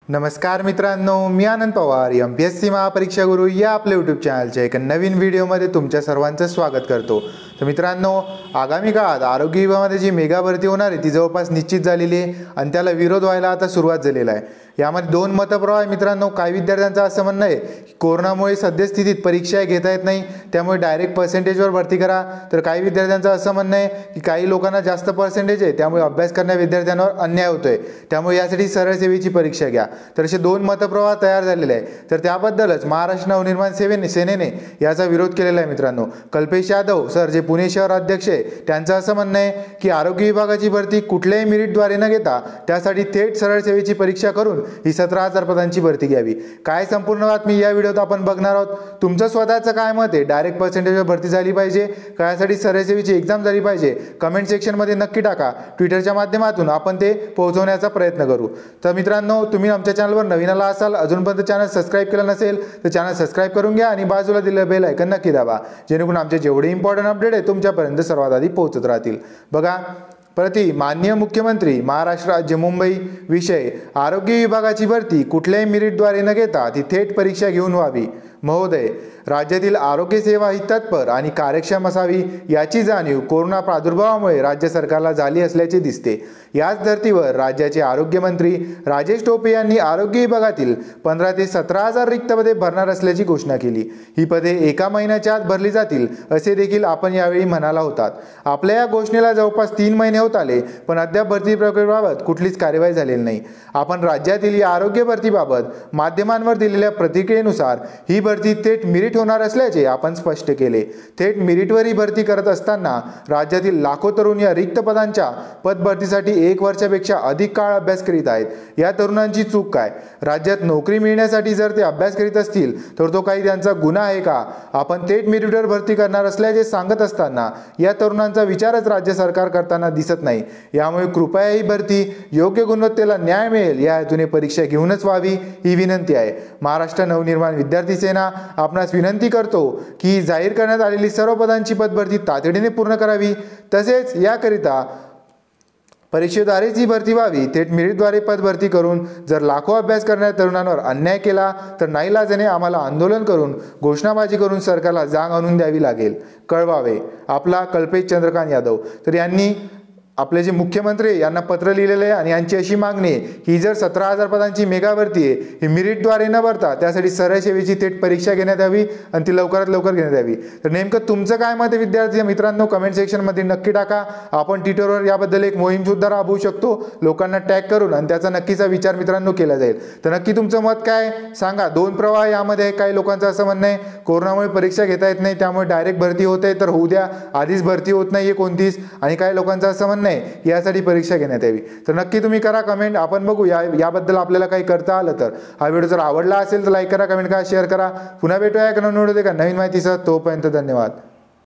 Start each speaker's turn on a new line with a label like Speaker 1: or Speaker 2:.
Speaker 1: नमस्कार मित्रांनो, मी आनंद पवार MPSC महापरीक्षा गुरु या आपल्या यूट्यूब चॅनलच्या एका नवीन व्हिडिओमध्ये तुमच्या सर्वांचं स्वागत करतो। तर मित्रांनो, आगामी काळात आरोग्य विभागामध्ये जी मेगा भरती होणार आहे ती जवळपास निश्चित झालेली आहे आणि त्याला विरोध व्हायला आता सुरुवात झालेला आहे। यामध्ये दोन मतप्रवाह आहे मित्रांनो। काही विद्यार्थ्यांचं असं म्हणणं आहे की कोरोनामुळे सद्यस्थितीत परीक्षा घेता येत नाही, त्यामुळे डायरेक्ट पर्सेंटेजवर भरती करा। तर काही विद्यार्थ्यांचं असं म्हणणं आहे की काही लोकांना जास्त पर्सेंटेज आहे त्यामुळे अभ्यास करणाऱ्या विद्यार्थ्यांवर अन्याय होतोय, त्यामुळे यासाठी सरळ सेवेची परीक्षा घ्या। तर असे दोन मतप्रवाह तयार झालेले आहे। तर त्याबद्दलच महाराष्ट्र नवनिर्माण सेनेने याचा विरोध केलेला आहे मित्रांनो। कल्पेश यादव सर जे पुणे शहर अध्यक्ष आहे त्यांचं असं म्हणणं आहे की आरोग्य विभागाची भरती कुठल्याही मेरिटद्वारे न घेता त्यासाठी थेट सरळ सेवेची परीक्षा करून ही 17,000 पदांची भरती घ्यावी। काय संपूर्ण बातमी या व्हिडिओत आपण बघणार आहोत। तुमचं स्वतःचं काय मत आहे? डायरेक्ट पर्सेंटेजवर भरती झाली पाहिजे का यासाठी सरळ सेवेची एक्झाम झाली पाहिजे? कमेंट सेक्शनमध्ये नक्की टाका। ट्विटरच्या माध्यमातून आपण ते पोहोचवण्याचा प्रयत्न करू। तर मित्रांनो, तुम्ही आमच्या चॅनलवर नवीन आला असाल, अजूनपर्यंत चॅनल सबस्क्राइब केलं नसेल तर चॅनल सबस्क्राइब करून घ्या आणि बाजूला दिलेलं बेल आयकॉन नक्की दाबा, जेणेकरून आमचे जेवढे इम्पॉर्टंट अपडेट आहे तुमच्यापर्यंत सर्वात आधी पोहोचत राहतील। बघा, प्रति माननीय मुख्यमंत्री महाराष्ट्र राज्य मुंबई विषय आरोग्य विभागाची भरती कुठल्याही मेरिटद्वारे न घेता ती थेट परीक्षा घेऊन व्हावी। महोदय, राज्यातील आरोग्य सेवा ही तत्पर आणि कार्यक्षम असावी याची जाणीव कोरोना प्रादुर्भावामुळे राज्य सरकारला झाली असल्याचे दिसते। याच धर्तीवर राज्याचे आरोग्यमंत्री राजेश टोपे यांनी आरोग्य विभागातील 15 ते 17,000 रिक्त पदे भरणार असल्याची घोषणा केली। ही पदे एका महिन्याच्या आत भरली जातील असे देखील आपण यावेळी म्हणाला होतात। आपल्या या घोषणेला जवळपास 3 महिने होत आले, पण अद्याप भरती प्रक्रियेबाबत कुठलीच कार्यवाही झालेली नाही। आपण राज्यातील या आरोग्य भरतीबाबत माध्यमांवर दिलेल्या प्रतिक्रियेनुसार ही भरती थेट मेरिट होणार असल्याचे आपण स्पष्ट केले। थेट मेरिटवर ही भरती करत असताना राज्यातील लाखो तरुण या रिक्त पदांच्या पदभरतीसाठी 1 वर्षापेक्षा अधिक काळ अभ्यास करीत आहेत। या तरुणांची चूक काय? राज्यात नोकरी मिळण्यासाठी जर ते अभ्यास करीत असतील तर तो काही त्यांचा गुन्हा आहे का? आपण थेट मेरिटवर भरती करणार असल्याचे सांगत असताना या तरुणांचा विचारच राज्य सरकार करताना दिसत नाही। यामुळे कृपया ही भरती योग्य गुणवत्तेला न्याय मिळेल या हेतूने परीक्षा घेऊनच व्हावी ही विनंती आहे। महाराष्ट्र नवनिर्माण विद्यार्थी सेना आपणास विनंती करतो की जाहीर करण्यात आलेली सर्व पदांची पदभरती तातडीने पूर्ण करावी। तसेच याकरिता परीक्षेद्वारेच ही भरती व्हावी। थेट मेरिटद्वारे पदभरती करून जर लाखो अभ्यास करणाऱ्या तरुणांवर अन्याय केला तर नाईलाजाने आम्हाला आंदोलन करून घोषणाबाजी करून सरकारला जाग आणून द्यावी लागेल। कळवावे, आपला कल्पेश चंद्रकांत यादव। तर यांनी आपले जे मुख्यमंत्री यांना पत्र लिहिलेले आहे आणि यांची अशी मागणी आहे की जर 17,000 पदांची मेगा भरती आहे ही मेरिटद्वारे न भरता त्यासाठी सरळ सेवेची थेट परीक्षा घेण्यात यावी आणि ती लवकरात लवकर घेण्यात यावी। तर नेमकं तुमचं काय मत आहे विद्यार्थी मित्रांनो? कमेंट सेक्शनमध्ये नक्की टाका। आपण ट्विटरवर याबद्दल एक मोहीम सुद्धा राबवू शकतो, लोकांना टॅग करून, आणि त्याचा नक्कीचा विचार मित्रांनो केला जाईल। तर नक्की तुमचं मत काय सांगा। दोन प्रवाह यामध्ये काही लोकांचं असं म्हणणं आहे कोरोनामुळे परीक्षा घेता येत नाही त्यामुळे डायरेक्ट भरती होते तर होऊ द्या, आधीच भरती होत नाहीये कोणतीच, आणि काही लोकांचं असं म्हणणं नाही यासाठी परीक्षा घेण्यात यावी। तर नक्की तुम्ही करा कमेंट, आपण बघू याबद्दल आपल्याला काही करता आलं तर। हा व्हिडिओ जर आवडला असेल तर लाईक करा, कमेंट करा, शेअर करा। पुन्हा भेटूया एका नवीन व्हिडिओ एका नवीन माहितीसह। तोपर्यंत धन्यवाद।